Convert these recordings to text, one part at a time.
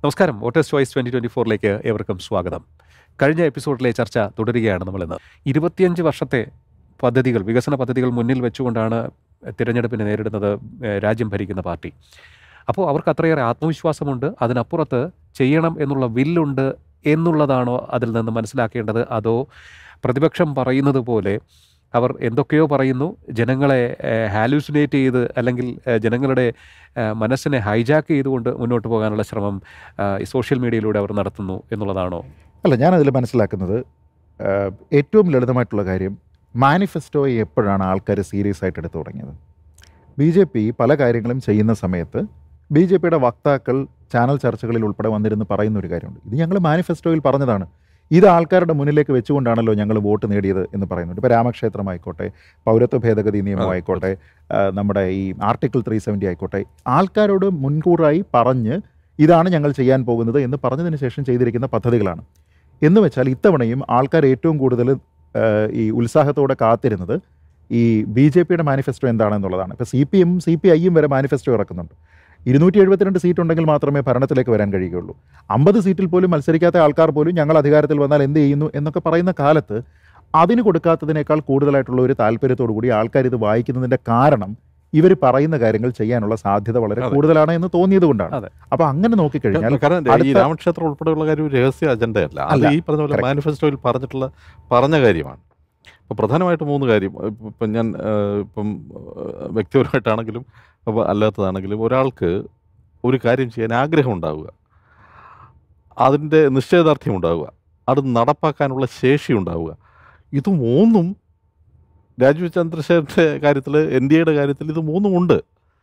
നമസ്കാരം. Voters choice 2024ലേക്ക് ഏവർക്കും സ്വാഗതം. കഴിഞ്ഞ എപ്പിസോഡിലെ ചർച്ച തുടരുകയാണ് നമ്മളിന്ന്. 25 വർഷത്തെ പദ്ധതികൾ, വികസന പദ്ധതികൾ മുന്നിൽ വെച്ചുകൊണ്ടാണ് തിരഞ്ഞെടുപ്പിനെ നേരിടുന്നത് രാജ്യം ഭരിക്കുന്ന പാർട്ടി. അപ്പോൾ അവർക്ക് അത്രയേറെ ആത്മവിശ്വാസമുണ്ട്. അതിനപ്പുറത്ത് ചെയ്യണം എന്നുള്ള വില്ലുണ്ട് എന്നുള്ളതാണോ അതിൽ നിന്ന് മനസ്സിലാക്കേണ്ടത്? അതോ പ്രതിപക്ഷം പറയുന്നത് പോലെ അവർ എന്തൊക്കെയോ പറയുന്നു, ജനങ്ങളെ ഹാലൂസിനേറ്റ് ചെയ്ത് അല്ലെങ്കിൽ ജനങ്ങളുടെ മനസ്സിനെ ഹൈജാക്ക് ചെയ്തുകൊണ്ട് മുന്നോട്ട് പോകാനുള്ള ശ്രമം സോഷ്യൽ മീഡിയയിലൂടെ അവർ നടത്തുന്നു എന്നുള്ളതാണോ? അല്ല, ഞാനതിൽ മനസ്സിലാക്കുന്നത് ഏറ്റവും ലളിതമായിട്ടുള്ള കാര്യം, മാനിഫെസ്റ്റോയെ എപ്പോഴാണ് ആൾക്കാർ സീരിയസ് ആയിട്ട് എടുത്തു തുടങ്ങിയത്? BJP പല കാര്യങ്ങളും ചെയ്യുന്ന സമയത്ത് BJPയുടെ വക്താക്കൾ ചാനൽ ചർച്ചകളിൽ ഉൾപ്പെടെ വന്നിരുന്ന് പറയുന്ന ഒരു കാര്യമുണ്ട്. ഇത് ഞങ്ങൾ മാനിഫെസ്റ്റോയിൽ പറഞ്ഞതാണ്, ഇത് ആൾക്കാരുടെ മുന്നിലേക്ക് വെച്ചുകൊണ്ടാണല്ലോ ഞങ്ങൾ വോട്ട് നേടിയത് എന്ന് പറയുന്നുണ്ട്. ഇപ്പോൾ രാമക്ഷേത്രമായിക്കോട്ടെ, പൗരത്വ ഭേദഗതി നിയമമായിക്കോട്ടെ, നമ്മുടെ ഈ ആർട്ടിക്കിൾ 370 ആയിക്കോട്ടെ, ആൾക്കാരോട് മുൻകൂറായി പറഞ്ഞ് ഇതാണ് ഞങ്ങൾ ചെയ്യാൻ പോകുന്നത് എന്ന് പറഞ്ഞതിന് ശേഷം ചെയ്തിരിക്കുന്ന പദ്ധതികളാണ്. എന്ന് വെച്ചാൽ ഇത്തവണയും ആൾക്കാർ ഏറ്റവും കൂടുതൽ ഈ ഉത്സാഹത്തോടെ കാത്തിരുന്നത് ഈ BJPയുടെ മാനിഫെസ്റ്റോ എന്താണെന്നുള്ളതാണ്. ഇപ്പോൾ CPM CPIയും വരെ മാനിഫെസ്റ്റോ ഇറക്കുന്നുണ്ട്. 272 സീറ്റ് ഉണ്ടെങ്കിൽ മാത്രമേ ഭരണത്തിലേക്ക് വരാൻ കഴിയുകയുള്ളൂ. 50 സീറ്റിൽ പോലും മത്സരിക്കാത്ത ആൾക്കാർ പോലും ഞങ്ങൾ അധികാരത്തിൽ വന്നാൽ എന്ത് ചെയ്യുന്നു എന്നൊക്കെ പറയുന്ന കാലത്ത് അതിന് കൊടുക്കാത്തതിനേക്കാൾ കൂടുതലായിട്ടുള്ള ഒരു താല്പര്യത്തോടു കൂടി ആൾക്കാർ ഇത് വായിക്കുന്നതിൻ്റെ കാരണം ഇവർ പറയുന്ന കാര്യങ്ങൾ ചെയ്യാനുള്ള സാധ്യത വളരെ കൂടുതലാണ് എന്ന് തോന്നിയത് കൊണ്ടാണ്. അപ്പൊ അങ്ങനെ നോക്കിക്കഴിഞ്ഞാൽ ഈ രാമക്ഷേത്രം ഉൾപ്പെടെയുള്ള കാര്യം രഹസ്യ അജണ്ടയല്ല, അത് ഈ പറഞ്ഞ പോലെ മാനിഫെസ്റ്റോയിൽ പറഞ്ഞ കാര്യമാണ്. ഇപ്പോൾ പ്രധാനമായിട്ട് 3 കാര്യം. ഇപ്പം ഞാൻ വ്യക്തിപരമായിട്ടാണെങ്കിലും അല്ലാത്തതാണെങ്കിലും ഒരാൾക്ക് ഒരു കാര്യം ചെയ്യാൻ ആഗ്രഹം ഉണ്ടാവുക, അതിൻ്റെ നിശ്ചയദാർഢ്യം ഉണ്ടാവുക, അത് നടപ്പാക്കാനുള്ള ശേഷി ഉണ്ടാവുക. ഇത് 3ഉം രാജീവ് ചന്ദ്രശേഖരൻ്റെ കാര്യത്തിൽ, NDAയുടെ കാര്യത്തിൽ ഇത് 3ഉം ഉണ്ട്.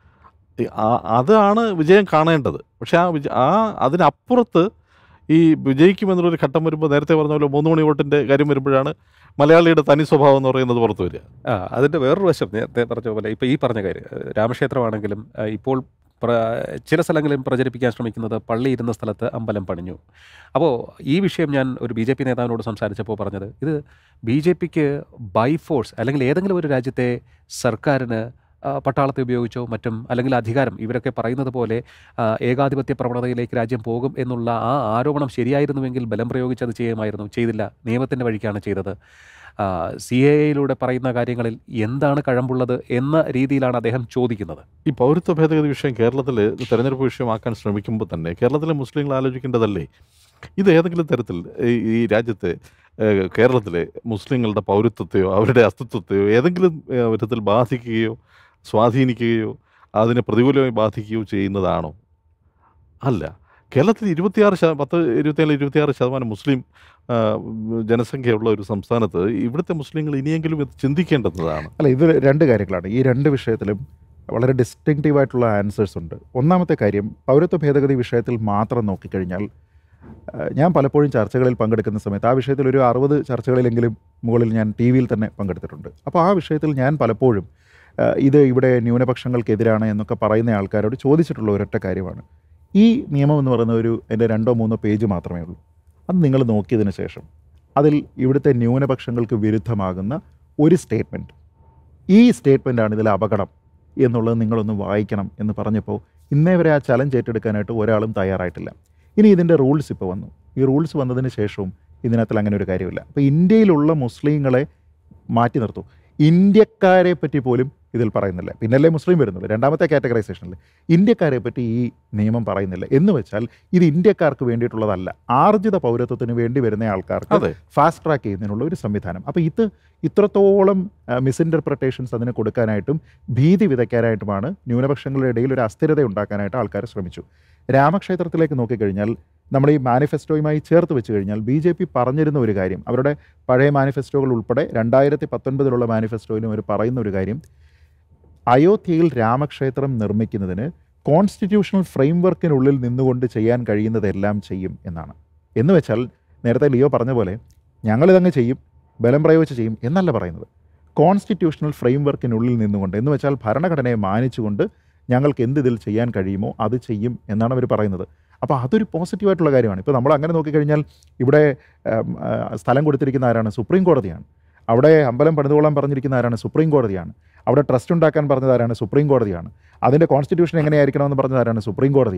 അതാണ് വിജയം കാണേണ്ടത്. പക്ഷെ അതിനപ്പുറത്ത് ഈ വിജയിക്കുമെന്നുള്ളൊരു ഘട്ടം വരുമ്പോൾ, നേരത്തെ പറഞ്ഞ പോലെ 3 മണി വോട്ടിൻ്റെ കാര്യം വരുമ്പോഴാണ് മലയാളിയുടെ തനി സ്വഭാവം എന്ന് പറയുന്നത് പുറത്തു വരിക. അതിൻ്റെ വേറൊരു വശം നേരത്തെ പറഞ്ഞ പോലെ ഇപ്പോൾ ഈ പറഞ്ഞ കാര്യം, രാമക്ഷേത്രമാണെങ്കിലും ഇപ്പോൾ ചില സ്ഥലങ്ങളിൽ പ്രചരിപ്പിക്കാൻ ശ്രമിക്കുന്നത് പള്ളി ഇരുന്ന സ്ഥലത്ത് അമ്പലം പണിഞ്ഞു. അപ്പോൾ ഈ വിഷയം ഞാൻ ഒരു BJP നേതാവിനോട് സംസാരിച്ചപ്പോൾ പറഞ്ഞത്, ഇത് BJPക്ക് ബൈ ഫോഴ്സ് അല്ലെങ്കിൽ ഏതെങ്കിലും ഒരു രാജ്യത്തെ സർക്കാരിന് പട്ടാളത്തെ ഉപയോഗിച്ചോ മറ്റും, അല്ലെങ്കിൽ അധികാരം, ഇവരൊക്കെ പറയുന്നത് പോലെ ഏകാധിപത്യ പ്രവണതയിലേക്ക് രാജ്യം പോകും എന്നുള്ള ആ ആരോപണം ശരിയായിരുന്നുവെങ്കിൽ ബലം പ്രയോഗിച്ചത് ചെയ്യുമായിരുന്നു. ചെയ്തില്ല, നിയമത്തിൻ്റെ വഴിക്കാണ് ചെയ്തത്. CAA പറയുന്ന കാര്യങ്ങളിൽ എന്താണ് കഴമ്പുള്ളത് എന്ന രീതിയിലാണ് അദ്ദേഹം ചോദിക്കുന്നത്. ഈ പൗരത്വ ഭേദഗതി വിഷയം കേരളത്തിൽ തെരഞ്ഞെടുപ്പ് വിഷയമാക്കാൻ ശ്രമിക്കുമ്പോൾ തന്നെ കേരളത്തിലെ മുസ്ലിങ്ങൾ ആലോചിക്കേണ്ടതല്ലേ, ഇത് ഏതെങ്കിലും തരത്തിൽ ഈ രാജ്യത്തെ കേരളത്തിലെ മുസ്ലിങ്ങളുടെ പൗരത്വത്തെയോ അവരുടെ അസ്തിത്വത്തെയോ ഏതെങ്കിലും വിധത്തിൽ ബാധിക്കുകയോ സ്വാധീനിക്കുകയോ അതിനെ പ്രതികൂലമായി ബാധിക്കുകയോ ചെയ്യുന്നതാണോ? അല്ല. കേരളത്തിൽ 26% മുസ്ലിം ജനസംഖ്യയുള്ള ഒരു സംസ്ഥാനത്ത് ഇവിടുത്തെ മുസ്ലിങ്ങൾ ഇനിയെങ്കിലും ഇത് ചിന്തിക്കേണ്ടതാണ്. അല്ല, ഇത് 2 കാര്യങ്ങളാണ്. ഈ 2 വിഷയത്തിലും വളരെ ഡിസ്റ്റിങ്റ്റീവായിട്ടുള്ള ആൻസേഴ്സ് ഉണ്ട്. ഒന്നാമത്തെ കാര്യം, പൗരത്വ ഭേദഗതി വിഷയത്തിൽ മാത്രം നോക്കിക്കഴിഞ്ഞാൽ, ഞാൻ പലപ്പോഴും ചർച്ചകളിൽ പങ്കെടുക്കുന്ന സമയത്ത് ആ വിഷയത്തിൽ ഒരു 60 ചർച്ചകളിലെങ്കിലും മുകളിൽ ഞാൻ TV-യിൽ തന്നെ പങ്കെടുത്തിട്ടുണ്ട്. അപ്പോൾ ആ വിഷയത്തിൽ ഞാൻ പലപ്പോഴും ഇത് ഇവിടെ ന്യൂനപക്ഷങ്ങൾക്കെതിരാണ് എന്നൊക്കെ പറയുന്ന ആൾക്കാരോട് ചോദിച്ചിട്ടുള്ള ഒരൊറ്റ കാര്യമാണ്, ഈ നിയമം എന്ന് പറയുന്ന അതിൻ്റെ 2-3 പേജ് മാത്രമേ ഉള്ളൂ. അത് നിങ്ങൾ നോക്കിയതിന് ശേഷം അതിൽ ഇവിടുത്തെ ന്യൂനപക്ഷങ്ങൾക്ക് വിരുദ്ധമാകുന്ന ഒരു സ്റ്റേറ്റ്മെൻറ്റ്, ഈ സ്റ്റേറ്റ്മെൻറ്റാണ് ഇതിൽ അപകടം എന്നുള്ളത് നിങ്ങളൊന്ന് വായിക്കണം എന്ന് പറഞ്ഞപ്പോൾ ഇന്നേ വരെ ആ ചലഞ്ച് ഏറ്റെടുക്കാനായിട്ട് ഒരാളും തയ്യാറായിട്ടില്ല. ഇനി ഇതിൻ്റെ റൂൾസ് ഇപ്പോൾ വന്നു. ഈ റൂൾസ് വന്നതിന് ശേഷവും ഇതിനകത്തിൽ അങ്ങനെ ഒരു കാര്യമില്ല. അപ്പോൾ ഇന്ത്യയിലുള്ള മുസ്ലിങ്ങളെ മാറ്റി നിർത്തൂ, ഇന്ത്യക്കാരെ പറ്റി പോലും ഇതിൽ പറയുന്നില്ല. പിന്നല്ലേ മുസ്ലിം വരുന്നുള്ളൂ, രണ്ടാമത്തെ കാറ്റഗറൈസേഷനിൽ. ഇന്ത്യക്കാരെ പറ്റി ഈ നിയമം പറയുന്നില്ല. എന്ന് വെച്ചാൽ ഇത് ഇന്ത്യക്കാർക്ക് വേണ്ടിയിട്ടുള്ളതല്ല, ആർജിത പൗരത്വത്തിന് വേണ്ടി വരുന്ന ആൾക്കാർക്ക് ഫാസ്റ്റ് ട്രാക്ക് ചെയ്യുന്നതിനുള്ള ഒരു സംവിധാനം. അപ്പോൾ ഇത് ഇത്രത്തോളം മിസ്ഇൻ്റർപ്രിട്ടേഷൻസ് അതിന് കൊടുക്കാനായിട്ടും ഭീതി വിതയ്ക്കാനായിട്ടുമാണ് ന്യൂനപക്ഷങ്ങളുടെ ഇടയിൽ ഒരു അസ്ഥിരത ഉണ്ടാക്കാനായിട്ട് ആൾക്കാർ ശ്രമിച്ചു. രാമക്ഷേത്രത്തിലേക്ക് നോക്കിക്കഴിഞ്ഞാൽ, നമ്മൾ ഈ മാനിഫെസ്റ്റോയുമായി ചേർത്ത് വെച്ച് കഴിഞ്ഞാൽ BJP പറഞ്ഞിരുന്ന ഒരു കാര്യം, അവരുടെ പഴയ മാനിഫെസ്റ്റോകൾ ഉൾപ്പെടെ 2019 മാനിഫെസ്റ്റോയിലും അവർ പറയുന്ന ഒരു കാര്യം, അയോധ്യയിൽ രാമക്ഷേത്രം നിർമ്മിക്കുന്നതിന് കോൺസ്റ്റിറ്റ്യൂഷണൽ ഫ്രെയിംവർക്കിനുള്ളിൽ നിന്നുകൊണ്ട് ചെയ്യാൻ കഴിയുന്നതെല്ലാം ചെയ്യും എന്നാണ്. എന്ന് വെച്ചാൽ നേരത്തെ ലിയോ പറഞ്ഞ പോലെ ഞങ്ങളിതങ്ങ് ചെയ്യും, ബലം പ്രയോഗിച്ച് ചെയ്യും എന്നല്ല പറയുന്നത്, കോൺസ്റ്റിറ്റ്യൂഷണൽ ഫ്രെയിംവർക്കിനുള്ളിൽ നിന്നുകൊണ്ട്, എന്ന് വെച്ചാൽ ഭരണഘടനയെ മാനിച്ചുകൊണ്ട് ഞങ്ങൾക്ക് എന്തിതിൽ ചെയ്യാൻ കഴിയുമോ അത് ചെയ്യും എന്നാണ് അവർ പറയുന്നത്. അപ്പോൾ അതൊരു പോസിറ്റീവായിട്ടുള്ള കാര്യമാണ്. ഇപ്പോൾ നമ്മൾ അങ്ങനെ നോക്കിക്കഴിഞ്ഞാൽ ഇവിടെ സ്ഥലം കൊടുത്തിരിക്കുന്ന ആരാണ്? സുപ്രീം കോടതിയാണ്. അവിടെ അമ്പലം പണിതുകൊള്ളാൻ പറഞ്ഞിരിക്കുന്ന ആരാണ്? സുപ്രീം കോടതിയാണ്. അവിടെ ട്രസ്റ്റ് ഉണ്ടാക്കാൻ പറഞ്ഞത് ആരാണ്? സുപ്രീം കോടതിയാണ്. അതിൻ്റെ കോൺസ്റ്റിറ്റ്യൂഷൻ എങ്ങനെയായിരിക്കണമെന്ന് പറഞ്ഞത് ആരാണ്? സുപ്രീം കോടതിയാണ്.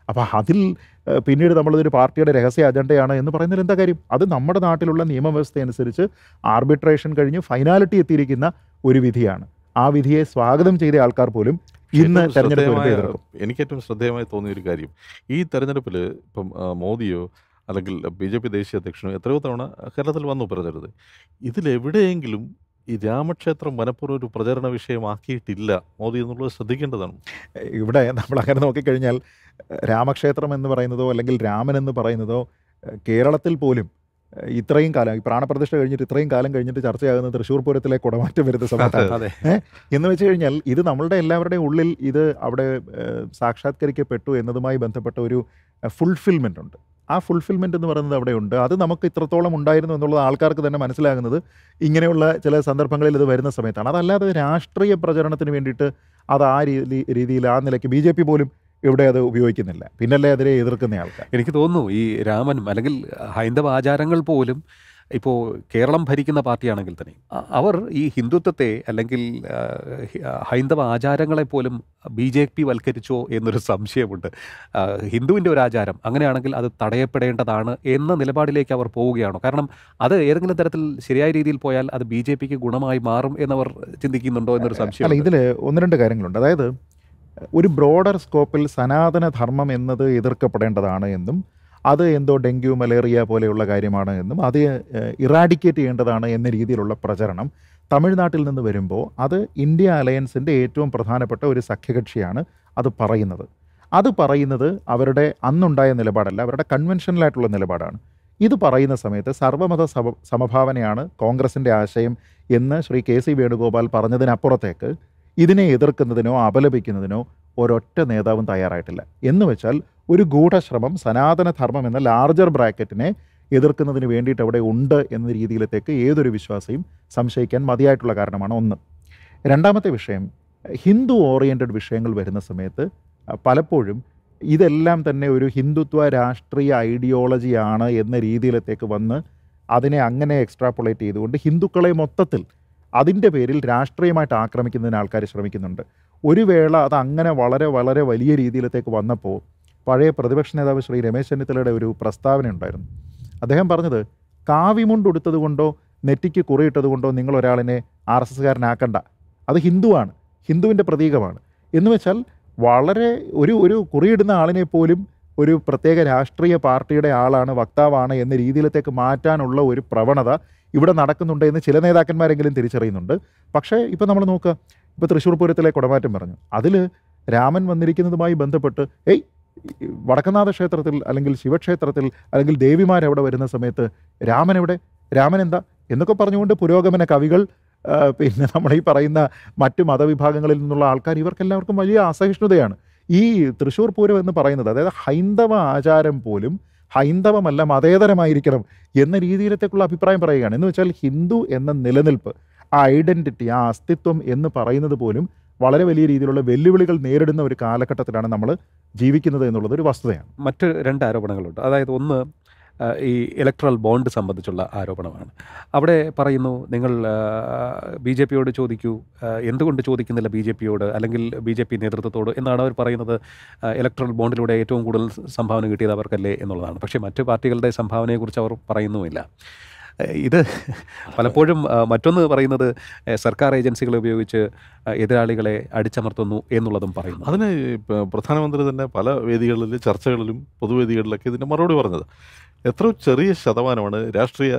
അപ്പോൾ അതിൽ പിന്നീട് നമ്മളിതൊരു പാർട്ടിയുടെ രഹസ്യ അജണ്ടയാണ് എന്ന് പറയുന്നതിൽ എന്താ കാര്യം? അത് നമ്മുടെ നാട്ടിലുള്ള നിയമവ്യവസ്ഥ അനുസരിച്ച് ആർബിട്രേഷൻ കഴിഞ്ഞ് ഫൈനാലിറ്റി എത്തിയിരിക്കുന്ന ഒരു വിധിയാണ്. ആ വിധിയെ സ്വാഗതം ചെയ്ത ആൾക്കാർ പോലും ഇന്ന് തെരഞ്ഞെടുപ്പ് വരുമ്പോൾ എതിർക്കും. എനിക്ക് ഏറ്റവും ശ്രദ്ധേയമായി തോന്നിയ ഒരു കാര്യം, ഈ തെരഞ്ഞെടുപ്പിൽ ഇപ്പം മോദിയോ അല്ലെങ്കിൽ BJP ദേശീയ അധ്യക്ഷനോ എത്രയോ തവണ കേരളത്തിൽ വന്നു പറഞ്ഞത്, ഇതിലെവിടെയെങ്കിലും ഈ രാമക്ഷേത്രം മനഃപൂർവ്വം ഒരു പ്രചരണ വിഷയമാക്കിയിട്ടില്ല മോദി എന്നുള്ളത് ശ്രദ്ധിക്കേണ്ടതാണ്. ഇവിടെ നമ്മൾ അങ്ങനെ നോക്കിക്കഴിഞ്ഞാൽ രാമക്ഷേത്രം എന്ന് പറയുന്നതോ അല്ലെങ്കിൽ രാമൻ എന്ന് പറയുന്നതോ കേരളത്തിൽ പോലും ഇത്രയും കാലം, ഈ പ്രാണപ്രതിഷ്ഠ കഴിഞ്ഞിട്ട് ഇത്രയും കാലം കഴിഞ്ഞിട്ട് ചർച്ചയാകുന്നത് തൃശ്ശൂർ പൂരത്തിലെ കുടമാറ്റം വരുന്ന സമയത്താണ്. എന്ന് വെച്ച് കഴിഞ്ഞാൽ ഇത് നമ്മളുടെ എല്ലാവരുടെയും ഉള്ളിൽ ഇത് അവിടെ സാക്ഷാത്കരിക്കപ്പെട്ടു എന്നതുമായി ബന്ധപ്പെട്ട ഒരു ഫുൾഫിൽമെൻ്റ് ഉണ്ട്. ആ ഫുൾഫിൽമെൻ്റ് എന്ന് പറയുന്നത് അവിടെയുണ്ട്. അത് നമുക്ക് ഇത്രത്തോളം ഉണ്ടായിരുന്നു എന്നുള്ളത് ആൾക്കാർക്ക് തന്നെ മനസ്സിലാകുന്നത് ഇങ്ങനെയുള്ള ചില സന്ദർഭങ്ങളിൽ ഇത് വരുന്ന സമയത്താണ്. അതല്ലാതെ രാഷ്ട്രീയ പ്രചരണത്തിന് വേണ്ടിയിട്ട് അത് ആ രീതിയിൽ ആ നിലയ്ക്ക് BJP പോലും ഇവിടെ അത് ഉപയോഗിക്കുന്നില്ല. പിന്നല്ലേ അതിനെ എതിർക്കുന്ന ആൾക്കാർ. എനിക്ക് തോന്നുന്നു ഈ രാമനും അല്ലെങ്കിൽ ഹൈന്ദവ ആചാരങ്ങൾ പോലും ഇപ്പോൾ കേരളം ഭരിക്കുന്ന പാർട്ടിയാണെങ്കിൽ തന്നെ അവർ ഈ ഹിന്ദുത്വത്തെ അല്ലെങ്കിൽ ഹൈന്ദവ ആചാരങ്ങളെ പോലും BJP വൽക്കരിച്ചോ എന്നൊരു സംശയമുണ്ട്. ഹിന്ദുവിൻ്റെ ഒരു ആചാരം അങ്ങനെയാണെങ്കിൽ അത് തടയപ്പെടേണ്ടതാണ് എന്ന നിലപാടിലേക്ക് അവർ പോവുകയാണോ? കാരണം അത് ഏതെങ്കിലും തരത്തിൽ ശരിയായ രീതിയിൽ പോയാൽ അത് BJPക്ക് ഗുണമായി മാറും എന്നവർ ചിന്തിക്കുന്നുണ്ടോ എന്നൊരു സംശയം. അല്ല, ഇതിൽ ഒന്ന് രണ്ട് കാര്യങ്ങളുണ്ട്. അതായത് ഒരു ബ്രോഡർ സ്കോപ്പിൽ സനാതനധർമ്മം എന്നത് എതിർക്കപ്പെടേണ്ടതാണ് എന്നും അത് എന്തോ ഡെങ്കു മലേറിയ പോലെയുള്ള കാര്യമാണ് എന്നും അത് ഇറാഡിക്കേറ്റ് ചെയ്യേണ്ടതാണ് എന്ന രീതിയിലുള്ള പ്രചരണം തമിഴ്നാട്ടിൽ നിന്ന് വരുമ്പോൾ അത് ഇന്ത്യ അലയൻസിൻ്റെ ഏറ്റവും പ്രധാനപ്പെട്ട ഒരു സഖ്യകക്ഷിയാണ് അത് പറയുന്നത് അവരുടെ അന്നുണ്ടായ നിലപാടല്ല, അവരുടെ കൺവെൻഷനലായിട്ടുള്ള നിലപാടാണ്. ഇത് പറയുന്ന സമയത്ത് സർവ്വമത സമഭാവനയാണ് കോൺഗ്രസിൻ്റെ ആശയം എന്ന് ശ്രീ KC വേണുഗോപാൽ പറഞ്ഞതിനപ്പുറത്തേക്ക് ഇതിനെ എതിർക്കുന്നതിനോ അപലപിക്കുന്നതിനോ ഒരൊറ്റ നേതാവും തയ്യാറായിട്ടില്ല. എന്ന് വെച്ചാൽ ഒരു ഗൂഢശ്രമം സനാതനധർമ്മം എന്ന ലാർജർ ബ്രാക്കറ്റിനെ എതിർക്കുന്നതിന് വേണ്ടിയിട്ട് അവിടെ ഉണ്ട് എന്ന രീതിയിലത്തേക്ക് ഏതൊരു വിശ്വാസിയും സംശയിക്കാൻ മതിയായിട്ടുള്ള കാരണമാണ് ഒന്ന്. രണ്ടാമത്തെ വിഷയം, ഹിന്ദു ഓറിയൻറ്റഡ് വിഷയങ്ങൾ വരുന്ന സമയത്ത് പലപ്പോഴും ഇതെല്ലാം തന്നെ ഒരു ഹിന്ദുത്വ രാഷ്ട്രീയ ഐഡിയോളജിയാണ് എന്ന രീതിയിലത്തേക്ക് വന്ന് അതിനെ അങ്ങനെ എക്സ്ട്രാപ്പൊളേറ്റ് ചെയ്തുകൊണ്ട് ഹിന്ദുക്കളെ മൊത്തത്തിൽ അതിൻ്റെ പേരിൽ രാഷ്ട്രീയമായിട്ട് ആക്രമിക്കുന്നതിന് ആൾക്കാർ ശ്രമിക്കുന്നുണ്ട്. ഒരു വേള അത് അങ്ങനെ വളരെ വളരെ വലിയ രീതിയിലത്തേക്ക് വന്നപ്പോൾ പഴയ പ്രതിപക്ഷ നേതാവ് ശ്രീ രമേശ് ചെന്നിത്തലയുടെ ഒരു പ്രസ്താവന ഉണ്ടായിരുന്നു. അദ്ദേഹം പറഞ്ഞത്, കാവിമുണ്ടുടുത്തത് കൊണ്ടോ നെറ്റിക്ക് കുറിയിട്ടത് കൊണ്ടോ നിങ്ങൾ ഒരാളിനെ RSSകാരനാക്കണ്ട, അത് ഹിന്ദുവാണ്, ഹിന്ദുവിൻ്റെ പ്രതീകമാണ്. എന്ന് വെച്ചാൽ വളരെ ഒരു കുറിയിടുന്ന ആളിനെ പോലും ഒരു പ്രത്യേക രാഷ്ട്രീയ പാർട്ടിയുടെ ആളാണ്, വക്താവാണ് എന്ന രീതിയിലത്തേക്ക് മാറ്റാനുള്ള ഒരു പ്രവണത ഇവിടെ നടക്കുന്നുണ്ട് എന്ന് ചില നേതാക്കന്മാരെങ്കിലും തിരിച്ചറിയുന്നുണ്ട്. പക്ഷേ ഇപ്പോൾ നമ്മൾ നോക്കുക, ഇപ്പോൾ തൃശ്ശൂർ പൂരത്തിലെ കുടമാറ്റം പറഞ്ഞു, അതിൽ രാമൻ വന്നിരിക്കുന്നതുമായി ബന്ധപ്പെട്ട് വടക്കനാഥ ക്ഷേത്രത്തിൽ അല്ലെങ്കിൽ ശിവക്ഷേത്രത്തിൽ അല്ലെങ്കിൽ ദേവിമാരവിടെ വരുന്ന സമയത്ത് രാമൻ എന്താ എന്നൊക്കെ പറഞ്ഞുകൊണ്ട് പുരോഗമന കവികൾ, പിന്നെ നമ്മുടെ ഈ പറയുന്ന മറ്റു മതവിഭാഗങ്ങളിൽ നിന്നുള്ള ആൾക്കാർ, ഇവർക്കെല്ലാവർക്കും വലിയ അസഹിഷ്ണുതയാണ്. ഈ തൃശ്ശൂർ പൂരം എന്ന് പറയുന്നത്, അതായത് ഹൈന്ദവ ആചാരം പോലും ഹൈന്ദവമല്ല മതേതരമായിരിക്കണം എന്ന രീതിയിലത്തേക്കുള്ള അഭിപ്രായം പറയുകയാണ്. എന്ന് വെച്ചാൽ ഹിന്ദു എന്ന നിലനിൽപ്പ്, ആ ഐഡൻറ്റിറ്റി, ആ അസ്തിത്വം എന്ന് പറയുന്നത് പോലും വളരെ വലിയ രീതിയിലുള്ള വെല്ലുവിളികൾ നേരിടുന്ന ഒരു കാലഘട്ടത്തിലാണ് നമ്മൾ ജീവിക്കുന്നത് എന്നുള്ളത് ഒരു വസ്തുതയാണ്. മറ്റ് രണ്ട് ആരോപണങ്ങളുണ്ട്. അതായത് ഒന്ന് ഈ ഇലക്ട്രൽ ബോണ്ട് സംബന്ധിച്ചുള്ള ആരോപണമാണ്. അവിടെ പറയുന്നു, നിങ്ങൾ BJPയോട് ചോദിക്കൂ, എന്തുകൊണ്ട് ചോദിക്കുന്നില്ല BJPയോട് അല്ലെങ്കിൽ BJP നേതൃത്വത്തോട് എന്നാണ് അവർ പറയുന്നത്. ഇലക്ട്രൽ ബോണ്ടിലൂടെ ഏറ്റവും കൂടുതൽ സംഭാവന കിട്ടിയത് അവർക്കല്ലേ എന്നുള്ളതാണ്. പക്ഷേ മറ്റു പാർട്ടികളുടെ സംഭാവനയെക്കുറിച്ച് അവർ പറയുന്നുമില്ല. ഇത് പലപ്പോഴും മറ്റൊന്ന് പറയുന്നത് സർക്കാർ ഏജൻസികളെ ഉപയോഗിച്ച് എതിരാളികളെ അടിച്ചമർത്തുന്നു എന്നുള്ളതും പറയുന്നു. അതിന് പ്രധാനമന്ത്രി തന്നെ പല വേദികളിൽ, ചർച്ചകളിലും പൊതുവേദികളിലൊക്കെ ഇതിൻ്റെ മറുപടി പറഞ്ഞത്, എത്ര ചെറിയ ശതമാനമാണ് രാഷ്ട്രീയ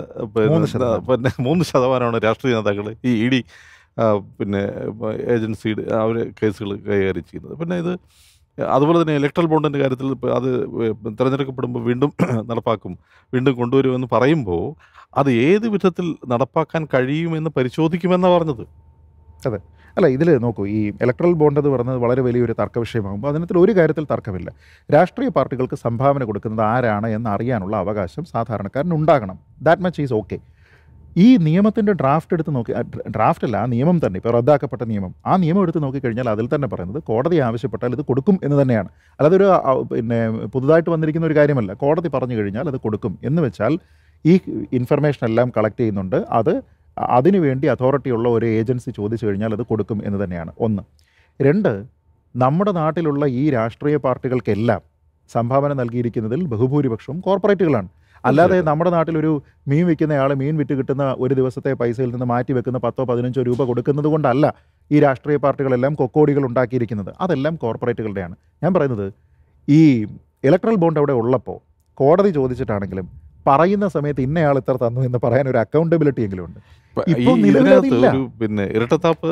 3% രാഷ്ട്രീയ നേതാക്കൾ ഈ ED പിന്നെ ഏജൻസിയുടെ അവർ കേസുകൾ കൈകാര്യം ചെയ്യുന്നത്. പിന്നെ ഇത് അതുപോലെ തന്നെ ഇലക്ട്രൽ ബോണ്ടിൻ്റെ കാര്യത്തിൽ അത് തിരഞ്ഞെടുക്കപ്പെടുമ്പോൾ വീണ്ടും നടപ്പാക്കും, വീണ്ടും കൊണ്ടുവരുമെന്ന് പറയുമ്പോൾ അത് ഏത് വിധത്തിൽ നടപ്പാക്കാൻ കഴിയുമെന്ന് പരിശോധിക്കുമെന്നാണ് പറഞ്ഞത്. അതെ, അല്ല, ഇതിൽ നോക്കൂ, ഈ ഇലക്ട്രൽ ബോണ്ട് എന്ന് പറയുന്നത് വളരെ വലിയൊരു തർക്ക വിഷയമാകുമ്പോൾ അതിനകത്തിൽ ഒരു കാര്യത്തിൽ തർക്കമില്ല. രാഷ്ട്രീയ പാർട്ടികൾക്ക് സംഭാവന കൊടുക്കുന്നത് ആരാണ് എന്ന് അറിയാനുള്ള അവകാശം സാധാരണക്കാരനുണ്ടാകണം. That much is okay. ഈ നിയമത്തിൻ്റെ ഡ്രാഫ്റ്റ് എടുത്ത് നോക്കി, ഡ്രാഫ്റ്റല്ല, ആ നിയമം തന്നെ, ഇപ്പോൾ റദ്ദാക്കപ്പെട്ട നിയമം, ആ നിയമം എടുത്ത് നോക്കിക്കഴിഞ്ഞാൽ അതിൽ തന്നെ പറയുന്നത് കോടതി ആവശ്യപ്പെട്ടാൽ ഇത് കൊടുക്കും എന്ന് തന്നെയാണ്. അല്ലാതെ ഒരു പിന്നെ പുതുതായിട്ട് വന്നിരിക്കുന്ന ഒരു കാര്യമല്ല. കോടതി പറഞ്ഞു കഴിഞ്ഞാൽ അത് കൊടുക്കും എന്ന് വെച്ചാൽ ഈ ഇൻഫർമേഷൻ എല്ലാം കളക്ട് ചെയ്യുന്നുണ്ട്, അത് അതിനുവേണ്ടി അതോറിറ്റിയുള്ള ഒരു ഏജൻസി ചോദിച്ചു കഴിഞ്ഞാൽ അത് കൊടുക്കും എന്ന് തന്നെയാണ് ഒന്ന്. രണ്ട്, നമ്മുടെ നാട്ടിലുള്ള ഈ രാഷ്ട്രീയ പാർട്ടികൾക്കെല്ലാം സംഭാവന നൽകിയിരിക്കുന്നതിൽ ബഹുഭൂരിപക്ഷവും കോർപ്പറേറ്റുകളാണ്. അല്ലാതെ നമ്മുടെ നാട്ടിലൊരു മീൻ വിൽക്കുന്നയാൾ മീൻ വിറ്റ് കിട്ടുന്ന ഒരു ദിവസത്തെ പൈസയിൽ നിന്ന് മാറ്റി വെക്കുന്ന 10-15 രൂപ കൊടുക്കുന്നത് കൊണ്ടല്ല ഈ രാഷ്ട്രീയ പാർട്ടികളെല്ലാം കൊക്കോടികൾ ഉണ്ടാക്കിയിരിക്കുന്നത്. അതെല്ലാം കോർപ്പറേറ്റുകളുടെയാണ്. ഞാൻ പറയുന്നത് ഈ ഇലക്ട്രൽ ബോണ്ട് അവിടെ ഉള്ളപ്പോൾ കോടതി ചോദിച്ചിട്ടാണെങ്കിലും പറയുന്ന സമയത്ത് ഇന്നയാൾ ഇത്ര തന്നു എന്ന് പറയാൻ ഒരു അക്കൗണ്ടബിലിറ്റി എങ്കിലും ഉണ്ട്. ഇപ്പോൾ നിലവിലതില്ല. പിന്നെ ഇരട്ടത്താപ്പ്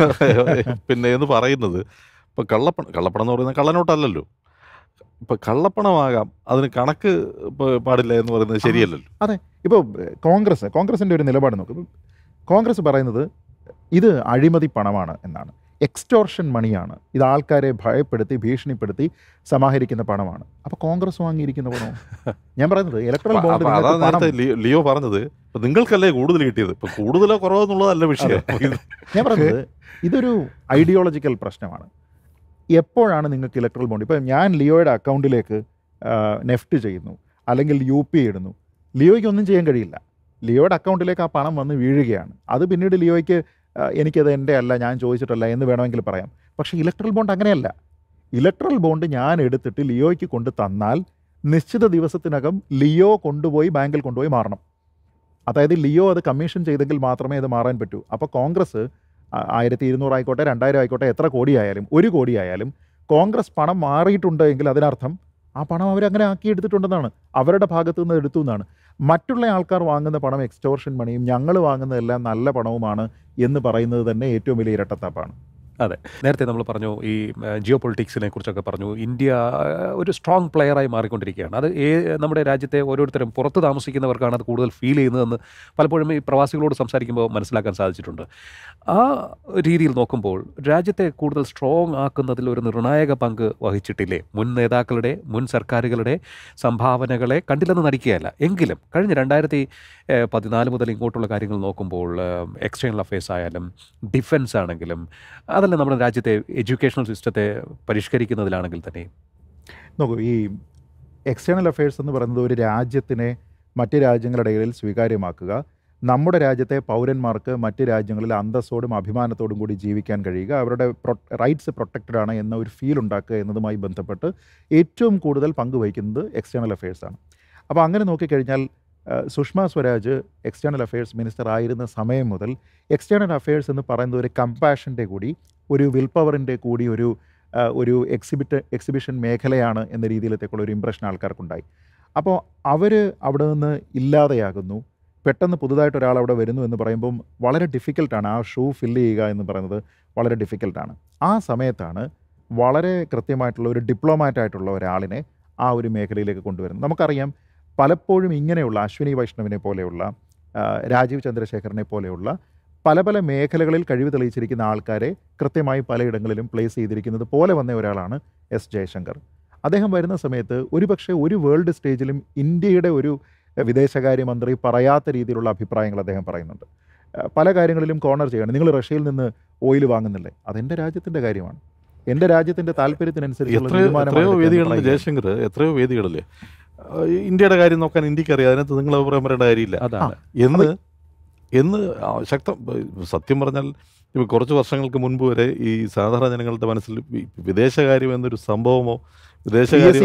പിന്നെ എന്ന് പറയുന്നത് ഇപ്പൊ കള്ളപ്പണം എന്ന് പറയുന്നത് കള്ളനോട്ടല്ലല്ലോ. ഇപ്പൊ കള്ളപ്പണമാകാം, അതിന് കണക്ക് പാടില്ല എന്ന് പറയുന്നത് ശരിയല്ലല്ലോ. അതെ. ഇപ്പോൾ കോൺഗ്രസിൻ്റെ ഒരു നിലപാട് നോക്കും. കോൺഗ്രസ് പറയുന്നത് ഇത് അഴിമതി പണമാണ് എന്നാണ്, എക്സ്റ്റോർഷൻ മണിയാണ്, ഇത് ആൾക്കാരെ ഭയപ്പെടുത്തി ഭീഷണിപ്പെടുത്തി സമാഹരിക്കുന്ന പണമാണ്. അപ്പോൾ കോൺഗ്രസ് വാങ്ങിയിരിക്കുന്ന പണമോ? ഞാൻ പറയുന്നത് ഇലക്ട്രൽ ബോണ്ട്. അതാണ് നേരത്തെ ലിയോ പറഞ്ഞത്, നിങ്ങൾക്കല്ലേ കൂടുതൽ കിട്ടിയത്, ഇപ്പൊ കൂടുതലോ കുറവോ എന്നുള്ളതല്ല വിഷയം. ഞാൻ പറയുന്നത് ഇതൊരു ഐഡിയോളജിക്കൽ പ്രശ്നമാണ്. എപ്പോഴാണ് നിങ്ങൾക്ക് ഇലക്ട്രൽ ബോണ്ട്? ഇപ്പം ഞാൻ ലിയോയുടെ അക്കൗണ്ടിലേക്ക് നെഫ്റ്റ് ചെയ്യുന്നു അല്ലെങ്കിൽ UP ഇടുന്നു, ലിയോയ്ക്ക് ഒന്നും ചെയ്യാൻ കഴിയില്ല. ലിയോയുടെ അക്കൗണ്ടിലേക്ക് ആ പണം വന്ന് വീഴുകയാണ്. അത് പിന്നീട് ലിയോയ്ക്ക് എനിക്കത് എൻ്റെ അല്ല, ഞാൻ ചോദിച്ചിട്ടല്ല എന്ന് വേണമെങ്കിൽ പറയാം. പക്ഷേ ഇലക്ട്രൽ ബോണ്ട് അങ്ങനെയല്ല. ഇലക്ട്രൽ ബോണ്ട് ഞാൻ എടുത്തിട്ട് ലിയോയ്ക്ക് കൊണ്ട് തന്നാൽ നിശ്ചിത ദിവസത്തിനകം ലിയോ കൊണ്ടുപോയി ബാങ്കിൽ കൊണ്ടുപോയി മാറണം. അതായത് ലിയോ അത് കമ്മീഷൻ ചെയ്തെങ്കിൽ മാത്രമേ അത് മാറാൻ പറ്റൂ. അപ്പോൾ കോൺഗ്രസ് 1200 ആയിക്കോട്ടെ 2000 ആയിക്കോട്ടെ എത്ര കോടിയായാലും 1 കോടിയായാലും കോൺഗ്രസ് പണം മാറിയിട്ടുണ്ട് എങ്കിൽ അതിനർത്ഥം ആ പണം അവരങ്ങനെ ആക്കിയെടുത്തിട്ടുണ്ടെന്നാണ്, അവരുടെ ഭാഗത്തു നിന്ന് എടുത്തു എന്നാണ്. മറ്റുള്ള ആൾക്കാർ വാങ്ങുന്ന പണം എക്സ്റ്റോർഷൻ മണിയും ഞങ്ങൾ വാങ്ങുന്നതെല്ലാം നല്ല പണവുമാണ് എന്ന് പറയുന്നത് തന്നെ ഏറ്റവും വലിയ ഇരട്ടത്താപ്പാണ്. അതെ, നേരത്തെ നമ്മൾ പറഞ്ഞു ഈ ജിയോ പൊളിറ്റിക്സിനെ കുറിച്ചൊക്കെ പറഞ്ഞു. ഇന്ത്യ ഒരു സ്ട്രോങ് പ്ലെയറായി മാറിക്കൊണ്ടിരിക്കുകയാണ്. അത് നമ്മുടെ രാജ്യത്തെ ഓരോരുത്തരും പുറത്ത് താമസിക്കുന്നവർക്കാണ് അത് കൂടുതൽ ഫീൽ ചെയ്യുന്നതെന്ന് പലപ്പോഴും ഈ പ്രവാസികളോട് സംസാരിക്കുമ്പോൾ മനസ്സിലാക്കാൻ സാധിച്ചിട്ടുണ്ട്. ആ രീതിയിൽ നോക്കുമ്പോൾ രാജ്യത്തെ കൂടുതൽ സ്ട്രോങ് ആക്കുന്നതിൽ ഒരു നിർണായക പങ്ക് വഹിച്ചിട്ടില്ലേ മുൻ നേതാക്കളുടെ, മുൻ സർക്കാരുകളുടെ സംഭാവനകളെ കണ്ടില്ലെന്ന് നടിക്കുകയല്ല. എങ്കിലും കഴിഞ്ഞ 2014 മുതൽ ഇങ്ങോട്ടുള്ള കാര്യങ്ങൾ നോക്കുമ്പോൾ എക്സ്റ്റേണൽ അഫയേഴ്സ് ആയാലും ഡിഫൻസ് ആണെങ്കിലും അതല്ല നമ്മുടെ രാജ്യത്തെ എഡ്യൂക്കേഷണൽ സിസ്റ്റത്തെ പരിഷ്കരിക്കുന്നതിലാണെങ്കിൽ തന്നെ നോക്കൂ, ഈ എക്സ്റ്റേണൽ അഫയേഴ്സ് എന്ന് പറയുന്നത് ഒരു രാജ്യത്തിനെ മറ്റ് രാജ്യങ്ങളുടെ ഇടയിൽ സ്വീകാര്യമാക്കുക, നമ്മുടെ രാജ്യത്തെ പൗരന്മാർക്ക് മറ്റ് രാജ്യങ്ങളിൽ അന്തസ്സോടും അഭിമാനത്തോടും കൂടി ജീവിക്കാൻ കഴിയുക, അവരുടെ റൈറ്റ്സ് പ്രൊട്ടക്റ്റഡ് ആണ് എന്ന ഒരു ഫീൽ ഉണ്ടാക്കുക എന്നതുമായി ബന്ധപ്പെട്ട് ഏറ്റവും കൂടുതൽ പങ്കുവഹിക്കുന്നത് എക്സ്റ്റേണൽ അഫയേഴ്സാണ്. അപ്പോൾ അങ്ങനെ നോക്കിക്കഴിഞ്ഞാൽ Sushma Swaraj external affairs minister ആയിരുന്ന സമയം മുതൽ എക്സ്റ്റേണൽ അഫയേഴ്സ് എന്ന് പറയുന്നത് ഒരു കമ്പാഷൻ്റെ കൂടി ഒരു വിൽ പവറിൻ്റെ കൂടി ഒരു എക്സിബിഷൻ മേഖലയാണ് എന്ന രീതിയിലത്തേക്കുള്ള ഒരു ഇമ്പ്രഷൻ ആൾക്കാർക്കുണ്ടായി. അപ്പോൾ അവർ അവിടെ നിന്ന് ഇല്ലാതെയാകുന്നു. പെട്ടെന്ന് പുതുതായിട്ട് ഒരാൾ അവിടെ വരുന്നു എന്ന് പറയുമ്പം വളരെ ഡിഫിക്കൽട്ടാണ്. ആ ഷൂ ഫില്ല് ചെയ്യുക എന്ന് പറയുന്നത് വളരെ ഡിഫിക്കൽട്ടാണ്. ആ സമയത്താണ് വളരെ കൃത്യമായിട്ടുള്ള ഒരു ഡിപ്ലോമാറ്റായിട്ടുള്ള ഒരാളിനെ ആ ഒരു മേഖലയിലേക്ക് കൊണ്ടുവരുന്നത്. നമുക്കറിയാം പലപ്പോഴും ഇങ്ങനെയുള്ള അശ്വിനി വൈഷ്ണവിനെ പോലെയുള്ള രാജീവ് ചന്ദ്രശേഖരനെ പോലെയുള്ള പല പല മേഖലകളിൽ കഴിവ് തെളിയിച്ചിരിക്കുന്ന ആൾക്കാരെ കൃത്യമായി പലയിടങ്ങളിലും പ്ലേസ് ചെയ്തിരിക്കുന്നത് പോലെ വന്ന ഒരാളാണ് S. ജയശങ്കർ. അദ്ദേഹം വരുന്ന സമയത്ത് ഒരുപക്ഷെ ഒരു വേൾഡ് സ്റ്റേജിലും ഇന്ത്യയുടെ ഒരു വിദേശകാര്യമന്ത്രി പറയാത്ത രീതിയിലുള്ള അഭിപ്രായങ്ങൾ അദ്ദേഹം പറയുന്നുണ്ട്. പല കാര്യങ്ങളിലും കോർണർ ചെയ്യണം. നിങ്ങൾ റഷ്യയിൽ നിന്ന് ഓയിൽ വാങ്ങുന്നില്ലേ, അതെൻ്റെ രാജ്യത്തിൻ്റെ കാര്യമാണ്, എൻ്റെ രാജ്യത്തിൻ്റെ താല്പര്യത്തിനനുസരിച്ചുള്ള തീരുമാനമാണ്. ജയശങ്കർ എത്രയോ വേദികളില്ലേ ഇന്ത്യയുടെ കാര്യം നോക്കാൻ ഇന്ത്യക്ക് അറിയാം, അതിനകത്ത് നിങ്ങൾ അഭിപ്രായം പറയേണ്ട കാര്യമില്ല എന്ന് സത്യം പറഞ്ഞാൽ ഇപ്പോൾ കുറച്ച് വർഷങ്ങൾക്ക് മുൻപ് വരെ ഈ സാധാരണ ജനങ്ങളുടെ മനസ്സിൽ വിദേശകാര്യം എന്നൊരു സംഭവമോ വിദേശകാര്യ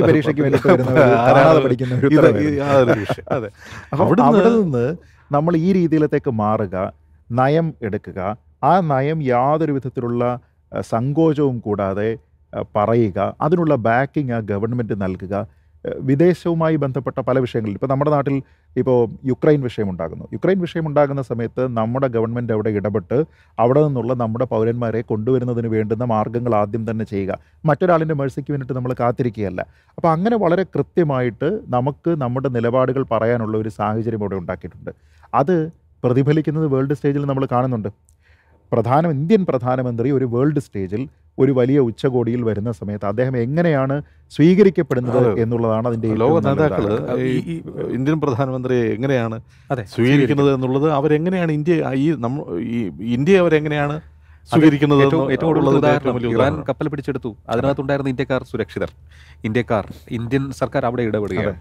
അവിടെ നിന്ന് നമ്മൾ ഈ രീതിയിലത്തേക്ക് മാറുക, നയം എടുക്കുക, ആ നയം യാതൊരു വിധത്തിലുള്ള സങ്കോചവും കൂടാതെ പറയുക, അതിനുള്ള ബാക്കിംഗ് ആ ഗവൺമെൻറ് നൽകുക. വിദേശവുമായി ബന്ധപ്പെട്ട പല വിഷയങ്ങളിൽ ഇപ്പോൾ നമ്മുടെ നാട്ടിൽ ഇപ്പോൾ യുക്രൈൻ വിഷയമുണ്ടാകുന്ന സമയത്ത് നമ്മുടെ ഗവൺമെൻറ് അവിടെ ഇടപെട്ട് അവിടെ നിന്നുള്ള നമ്മുടെ പൗരന്മാരെ കൊണ്ടുവരുന്നതിന് വേണ്ടുന്ന മാർഗ്ഗങ്ങൾ ആദ്യം തന്നെ ചെയ്യുക, മറ്റൊരാളിൻ്റെ മേഴ്സിക്ക് വേണ്ടിയിട്ട് നമ്മൾ കാത്തിരിക്കുകയല്ല. അപ്പോൾ അങ്ങനെ വളരെ കൃത്യമായിട്ട് നമുക്ക് നമ്മുടെ നിലപാടുകൾ പറയാനുള്ള ഒരു സാഹചര്യം ഇവിടെ ഉണ്ടാക്കിയിട്ടുണ്ട്. അത് പ്രതിഫലിക്കുന്നത് വേൾഡ് സ്റ്റേജിൽ നമ്മൾ കാണുന്നുണ്ട്. ഇന്ത്യൻ പ്രധാനമന്ത്രി ഒരു വേൾഡ് സ്റ്റേജിൽ ഒരു വലിയ ഉച്ചകോടിയിൽ വരുന്ന സമയത്ത് അദ്ദേഹം എങ്ങനെയാണ് സ്വീകരിക്കപ്പെടുന്നത് എന്നുള്ളതാണ് അതിൻ്റെ ലോക നേതാക്കൾ ഇന്ത്യൻ പ്രധാനമന്ത്രിയെ എങ്ങനെയാണ് സ്വീകരിക്കുന്നത് എന്നുള്ളത്, അവരെങ്ങനെയാണ് ഇന്ത്യയെ അവരെങ്ങനെയാണ് സ്വീകരിക്കുന്നത്. ഇറാൻ കപ്പൽ പിടിച്ചെടുത്തു, അതിനകത്തുണ്ടായിരുന്ന ഇന്ത്യക്കാർ സുരക്ഷിതർ. ഇന്ത്യൻ സർക്കാർ അവിടെ ഇടപെടുകയാണ്.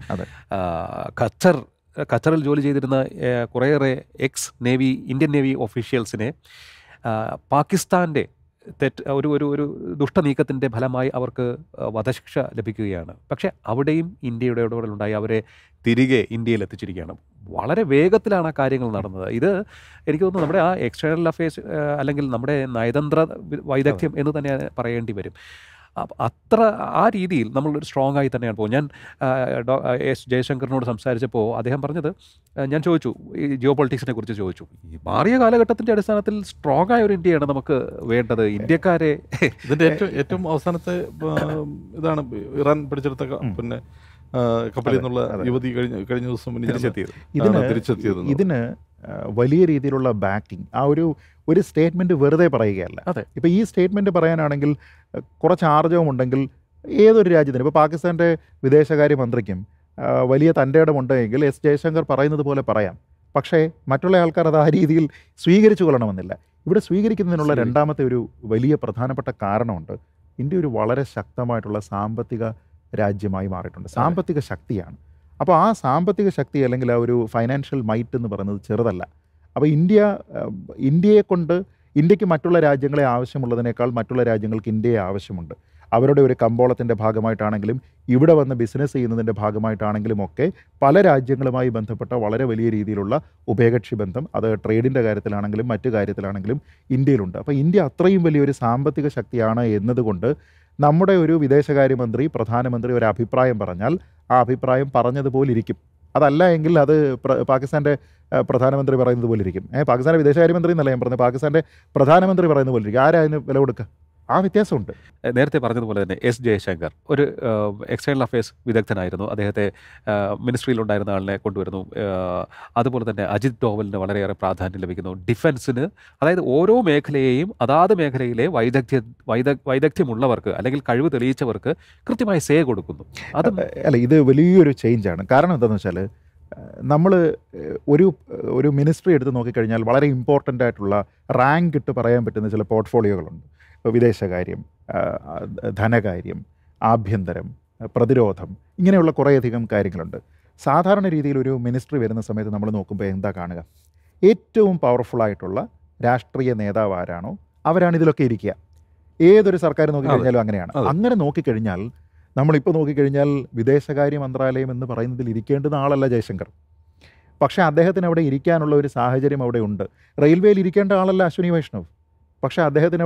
ഖത്തറിൽ ജോലി ചെയ്തിരുന്ന കുറേയേറെ ഇന്ത്യൻ നേവി ഒഫീഷ്യൽസിനെ പാകിസ്ഥാൻ്റെ ഒരു ദുഷ്ടനീക്കത്തിൻ്റെ ഫലമായി അവർക്ക് വധശിക്ഷ ലഭിക്കുകയാണ്. പക്ഷേ അവിടെയും ഇന്ത്യയുടെ ഇടപെടലുണ്ടായി അവരെ തിരികെ ഇന്ത്യയിൽ എത്തിച്ചിരിക്കുകയാണ്. വളരെ വേഗത്തിലാണ് ആ കാര്യങ്ങൾ നടന്നത്. ഇത് എനിക്ക് തോന്നുന്നു നമ്മുടെ ആ എക്സ്റ്റേണൽ അഫയേഴ്സ് അല്ലെങ്കിൽ നമ്മുടെ നയതന്ത്ര വൈദഗ്ധ്യം എന്ന് തന്നെ പറയേണ്ടി വരും. അത്ര ആ രീതിയിൽ നമ്മളൊരു സ്ട്രോങ് ആയി തന്നെയാണ് പോകും. ഞാൻ എസ് ജയശങ്കറിനോട് സംസാരിച്ചപ്പോൾ അദ്ദേഹം പറഞ്ഞത്, ഞാൻ ചോദിച്ചു ഈ ജിയോ പൊളിറ്റിക്സിനെ കുറിച്ച് ചോദിച്ചു. ഈ മാറിയ കാലഘട്ടത്തിൻ്റെ അടിസ്ഥാനത്തിൽ സ്ട്രോങ് ആയ ഒരു ഇന്ത്യയാണ് നമുക്ക് വേണ്ടത്. ഇന്ത്യക്കാരെ ഇതിൻ്റെ ഏറ്റവും അവസാനത്തെ ഇതാണ് ഇറാൻ പിടിച്ചെടുത്ത പിന്നെ കപ്പലിൽ നിന്നുള്ള യുവതി കഴിഞ്ഞ ദിവസം തിരിച്ചെത്തിയത്. ഇതിന് വലിയ രീതിയിലുള്ള ബാക്കിംഗ്, ആ ഒരു സ്റ്റേറ്റ്മെൻറ്റ് വെറുതെ പറയുകയല്ല. ഇപ്പോൾ ഈ സ്റ്റേറ്റ്മെൻറ്റ് പറയാനാണെങ്കിൽ കുറച്ച് ആർജവമുണ്ടെങ്കിൽ ഏതൊരു രാജ്യത്തിന്, ഇപ്പോൾ പാകിസ്ഥാൻ്റെ വിദേശകാര്യമന്ത്രിക്കും വലിയ തൻ്റെ ഇടമുണ്ടെങ്കിൽ എസ് ജയശങ്കർ പറയുന്നത് പോലെ പറയാം. പക്ഷേ മറ്റുള്ള ആൾക്കാർ അത് ആ രീതിയിൽ സ്വീകരിച്ചു കൊള്ളണമെന്നില്ല. ഇവിടെ സ്വീകരിക്കുന്നതിനുള്ള രണ്ടാമത്തെ ഒരു വലിയ പ്രധാനപ്പെട്ട കാരണമുണ്ട്. ഇന്ത്യ ഒരു വളരെ ശക്തമായിട്ടുള്ള സാമ്പത്തിക രാജ്യമായി മാറിയിട്ടുണ്ട്. സാമ്പത്തിക ശക്തിയാണ്. അപ്പോൾ ആ സാമ്പത്തിക ശക്തി അല്ലെങ്കിൽ ആ ഒരു ഫൈനാൻഷ്യൽ മൈറ്റ് എന്ന് പറയുന്നത് ചെറുതല്ല. അപ്പോൾ ഇന്ത്യക്ക് മറ്റുള്ള രാജ്യങ്ങളെ ആവശ്യമുള്ളതിനേക്കാൾ മറ്റുള്ള രാജ്യങ്ങൾക്ക് ഇന്ത്യയെ ആവശ്യമുണ്ട്. അവരുടെ ഒരു കമ്പോളത്തിൻ്റെ ഭാഗമായിട്ടാണെങ്കിലും ഇവിടെ വന്ന് ബിസിനസ് ചെയ്യുന്നതിൻ്റെ ഭാഗമായിട്ടാണെങ്കിലും ഒക്കെ പല രാജ്യങ്ങളുമായി ബന്ധപ്പെട്ട വളരെ വലിയ രീതിയിലുള്ള ഉഭയകക്ഷി ബന്ധം, അത് ട്രേഡിൻ്റെ കാര്യത്തിലാണെങ്കിലും മറ്റു കാര്യത്തിലാണെങ്കിലും ഇന്ത്യയിലുണ്ട്. അപ്പോൾ ഇന്ത്യ അത്രയും വലിയൊരു സാമ്പത്തിക ശക്തിയാണ് എന്നതുകൊണ്ട് നമ്മുടെ ഒരു വിദേശകാര്യമന്ത്രി, പ്രധാനമന്ത്രി ഒരു അഭിപ്രായം പറഞ്ഞാൽ ആ അഭിപ്രായം പറഞ്ഞതുപോലെ ഇരിക്കും. അതല്ല എങ്കിൽ അത് പാകിസ്ഥാൻ്റെ പ്രധാനമന്ത്രി പറയുന്നത് പോലെ ഇരിക്കും. പാകിസ്ഥാൻ്റെ വിദേശകാര്യമന്ത്രി എന്നല്ല ഞാൻ പറഞ്ഞത്, പാകിസ്ഥാൻ്റെ പ്രധാനമന്ത്രി പറയുന്നത് പോലെ ഇരിക്കും. ആരാ അതിന് വില കൊടുക്കുക? ആ വ്യത്യാസമുണ്ട്. നേരത്തെ പറഞ്ഞതുപോലെ തന്നെ എസ് ജയശങ്കർ ഒരു എക്സ്റ്റേണൽ അഫയേഴ്സ് വിദഗ്ധനായിരുന്നു. അദ്ദേഹത്തെ മിനിസ്ട്രിയിലുണ്ടായിരുന്ന ആളിനെ കൊണ്ടുവരുന്നു. അതുപോലെ തന്നെ അജിത് ഡോവലിന് വളരെയേറെ പ്രാധാന്യം ലഭിക്കുന്നു. ഡിഫൻസിന്, അതായത് ഓരോ മേഖലയെയും അതാത് മേഖലയിലെ വൈദഗ്ധ്യമുള്ളവർക്ക് അല്ലെങ്കിൽ കഴിവ് തെളിയിച്ചവർക്ക് കൃത്യമായി സേ കൊടുക്കുന്നു. ഇത് വലിയൊരു ചേഞ്ചാണ്. കാരണം എന്താണെന്ന് വെച്ചാൽ നമ്മൾ ഒരു മിനിസ്ട്രി എടുത്ത് നോക്കിക്കഴിഞ്ഞാൽ വളരെ ഇമ്പോർട്ടൻ്റ് ആയിട്ടുള്ള റാങ്ക് ഇട്ട് പറയാൻ പറ്റുന്ന ചില പോർട്ട്ഫോളിയോകളുണ്ട്. ഇപ്പോൾ വിദേശകാര്യം, ധനകാര്യം, ആഭ്യന്തരം, പ്രതിരോധം, ഇങ്ങനെയുള്ള കുറേയധികം കാര്യങ്ങളുണ്ട്. സാധാരണ രീതിയിൽ ഒരു മിനിസ്ട്രി വരുന്ന സമയത്ത് നമ്മൾ നോക്കുമ്പോൾ എന്താ കാണുക? ഏറ്റവും പവർഫുള്ളായിട്ടുള്ള രാഷ്ട്രീയ നേതാവ് ആരാണോ അവരാണ് ഇതിലൊക്കെ ഇരിക്കുക. ഏതൊരു സർക്കാർ നോക്കിക്കഴിഞ്ഞാലും അങ്ങനെയാണ്. അങ്ങനെ നോക്കിക്കഴിഞ്ഞാൽ നമ്മളിപ്പോൾ നോക്കിക്കഴിഞ്ഞാൽ വിദേശകാര്യ മന്ത്രാലയം എന്ന് പറയുന്നതിൽ ഇരിക്കേണ്ടുന്ന ആളല്ല ജയശങ്കർ. പക്ഷേ അദ്ദേഹത്തിന് അവിടെ ഇരിക്കാനുള്ള ഒരു സാഹചര്യം അവിടെ ഉണ്ട്. റെയിൽവേയിൽ ഇരിക്കേണ്ട ആളല്ല അശ്വിനി വൈഷ്ണവ്. പക്ഷേ അദ്ദേഹത്തിന്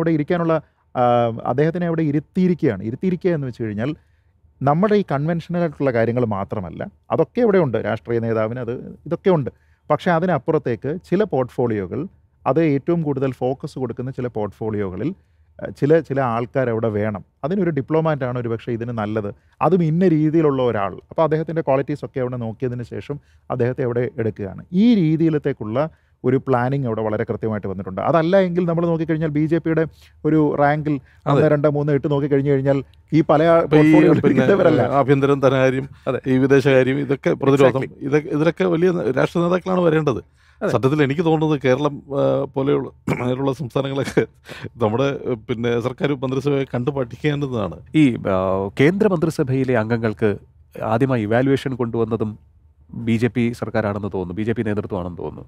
അവിടെ ഇരുത്തിയിരിക്കുക എന്ന് വെച്ച് കഴിഞ്ഞാൽ നമ്മുടെ ഈ കൺവെൻഷനലായിട്ടുള്ള കാര്യങ്ങൾ മാത്രമല്ല, അതൊക്കെ ഇവിടെ ഉണ്ട്. രാഷ്ട്രീയ നേതാവിന് ഇതൊക്കെ ഉണ്ട്. പക്ഷേ അതിനപ്പുറത്തേക്ക് ചില പോർട്ട്ഫോളിയോകൾ, അത് ഏറ്റവും കൂടുതൽ ഫോക്കസ് കൊടുക്കുന്ന ചില പോർട്ട്ഫോളിയോകളിൽ ചില ആൾക്കാർ അവിടെ വേണം. അതിനൊരു ഡിപ്ലോമാറ്റാണ് ഒരു പക്ഷേ ഇതിന് നല്ലത്. അതും ഇന്ന രീതിയിലുള്ള ഒരാൾ. അപ്പോൾ അദ്ദേഹത്തിൻ്റെ ക്വാളിറ്റീസ് ഒക്കെ അവിടെ നോക്കിയതിന് ശേഷം അദ്ദേഹത്തെ അവിടെ എടുക്കുകയാണ്. ഈ രീതിയിലത്തേക്കുള്ള ഒരു പ്ലാനിങ് അവിടെ വളരെ കൃത്യമായിട്ട് വന്നിട്ടുണ്ട്. അതല്ല എങ്കിൽ നമ്മൾ നോക്കിക്കഴിഞ്ഞാൽ BJPയുടെ ഒരു റാങ്കിൽ 1, 2, 3 ഇട്ട് നോക്കിക്കഴിഞ്ഞു കഴിഞ്ഞാൽ ഈ പല ആഭ്യന്തരം, ധനകാര്യം, ഈ വിദേശകാര്യം, ഇതൊക്കെ പ്രതിരോധം, ഇതിലൊക്കെ വലിയ രാഷ്ട്രീയ നേതാക്കളാണ് വരേണ്ടത്. സത്യത്തിൽ എനിക്ക് തോന്നുന്നത് കേരളം പോലെയുള്ള സംസ്ഥാനങ്ങളൊക്കെ നമ്മുടെ സർക്കാർ മന്ത്രിസഭയെ കണ്ടു പഠിക്കേണ്ടതാണ്. ഈ കേന്ദ്ര മന്ത്രിസഭയിലെ അംഗങ്ങൾക്ക് ആദ്യമായി ഇവാലുവേഷൻ കൊണ്ടുവന്നതും BJP സർക്കാരാണെന്ന് തോന്നുന്നു, BJP നേതൃത്വമാണെന്ന് തോന്നുന്നു.